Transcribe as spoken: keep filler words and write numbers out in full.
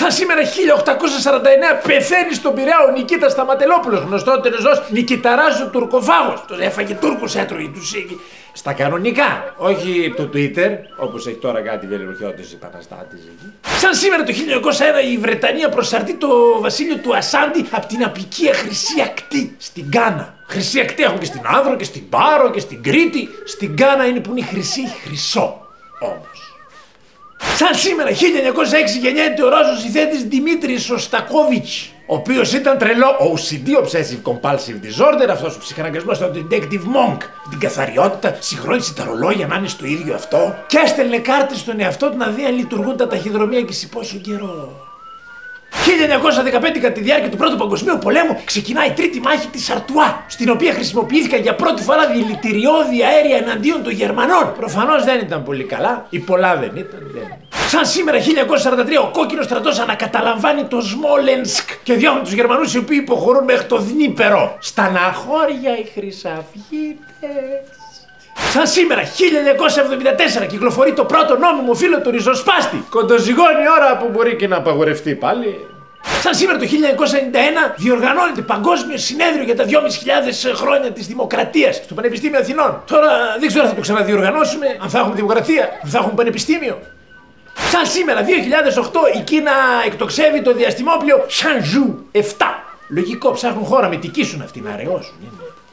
Σαν σήμερα χίλια οκτακόσια σαράντα εννέα πεθαίνει στον Πειραιά ο Νικήτας Σταματελόπουλος, γνωστότερος ως Νικηταράς ο Τουρκοφάγος. Τον έφαγε Τούρκους, έτρωγε τους εκεί. Στα κανονικά, όχι το Twitter, όπως έχει τώρα κάτι βελεροχιώτες επαναστάτης εκεί. Σαν σήμερα το χίλια εννιακόσια ένα η Βρετανία προσαρτεί το βασίλειο του Ασάντι από την απικία Χρυσή Ακτή στην Γκάνα. Χρυσή Ακτή έχουν και στην Άνδρο και στην Πάρο και στην Κρήτη. Στην Γκάνα είναι που είναι η χρυσή χρυσό όμως. Σαν σήμερα χίλια εννιακόσια έξι γεννιέται ο Ρώσος ηθέτης Δημήτρης Σωστακόβιτς, ο οποίος ήταν τρελό ο σι ντι, Obsessive Compulsive Disorder, αυτός ο ψυχαναγκασμός ήταν Detective Monk. Την καθαριότητα, συγχρόνισε τα ρολόγια να είναι στο ίδιο αυτό και έστελνε κάρτες στον εαυτό του να δει αν λειτουργούν τα ταχυδρομεία και σε πόσο καιρό. χίλια εννιακόσια δεκαπέντε, κατά τη διάρκεια του Πρώτου Παγκοσμίου Πολέμου, ξεκινάει η τρίτη μάχη της Αρτουά, στην οποία χρησιμοποιήθηκαν για πρώτη φορά δηλητηριώδη αέρια εναντίον των Γερμανών. Προφανώς δεν ήταν πολύ καλά, ή πολλά δεν ήταν. Δεν. Σαν σήμερα χίλια εννιακόσια σαράντα τρία, ο κόκκινος στρατός ανακαταλαμβάνει το Σμόλενσκ και διώχνει τους Γερμανούς οι οποίοι υποχωρούν μέχρι το Δνίπερο. Σταναχώρια οι χρυσαυγίτες. Σαν σήμερα χίλια εννιακόσια εβδομήντα τέσσερα κυκλοφορεί το πρώτο νόμιμο φύλλο του ριζοσπάστη. Κοντοζυγώνει ώρα που μπορεί και να απαγορευτεί πάλι. Σαν σήμερα το χίλια εννιακόσια ενενήντα ένα διοργανώνεται παγκόσμιο συνέδριο για τα δυόμισι χιλιάδες χρόνια της δημοκρατίας στο Πανεπιστήμιο Αθηνών. Τώρα δεν ξέρω αν θα το ξαναδιοργανώσουμε, αν θα έχουμε δημοκρατία, αν θα έχουμε πανεπιστήμιο. Σαν σήμερα δύο χιλιάδες οκτώ η Κίνα εκτοξεύει το διαστημόπλιο Shenzhou επτά. Λογικό, ψάχνουν χώρα με τικήσουν αυτοί να αραιώσουν.